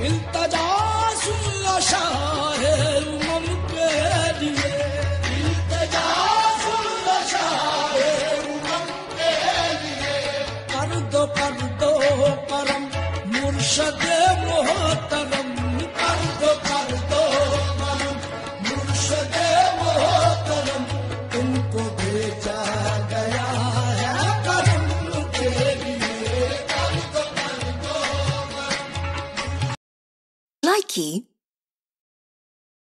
इल्तिजा सुन लो शाहे उमम के लिए, इल्तिजा सुन लो शाहे उमम के लिए। कर दो करम मुर्शद मोहतरम, कर दो करम मुर्शद मोहतरम, तुमको भेजा गया है करम के लिए। कर दो Likey